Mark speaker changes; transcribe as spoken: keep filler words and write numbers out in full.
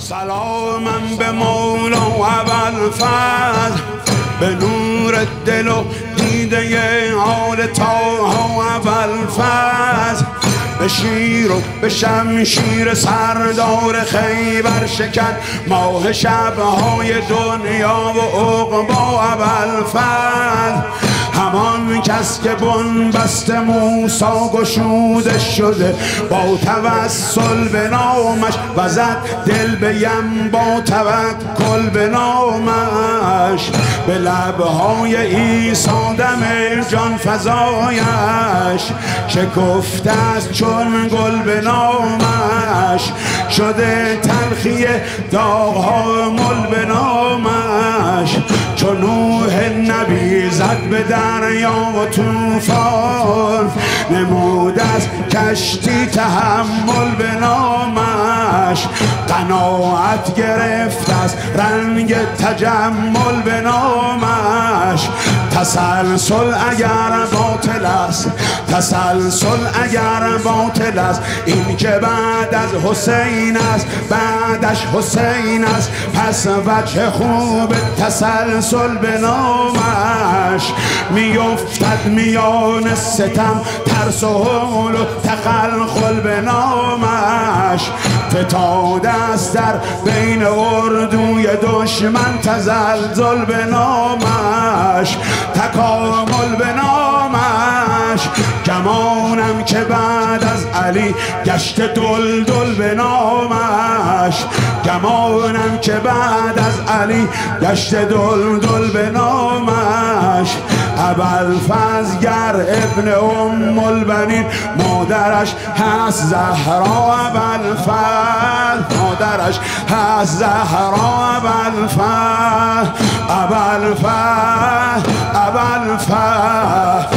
Speaker 1: سلامم به مولا ابوالفضل، به نور دل و دیده حال طه ابوالفضل، به شیر و به شمشیر سردار خیبر شکن ماه شبهای دنیا و عقبا ابوالفضل. همان کس که بن بست موسی گشوده شده با توسل به نامش و زد دل به یم با توکل به نامش. به لبهای عیسی دم جان فزایش شکفته است چون گل به نامش. شده تلخی داغها مل به نامش. چون نوح نبی زد به دریا و طوفان، نمود از کشتی تحمل به نامش. قناعت گرفت از رنگ تجمل به نامش. تسلسل اگر باطل است، تسلسل اگر باطل است، این که بعد از حسین است بعدش حسین است، پس وجه خوب تسلسل به نامش. میافتد میان ستم ترس و هول و تخلخل به نامش. فتاده است در بین اردوی دشمن تزلزل به نامش. تکامل به نامش. گمانم که بعد از علی گشت دلدل به نامش. گمانم که بعد از علی گشت دلدل به نامش. ابوالفضل گر ابن ام البنین مادرش هست زهرا ابوالفضل، مادرش هست زهرا ابوالفضل. ابوالفضل ابوالفضل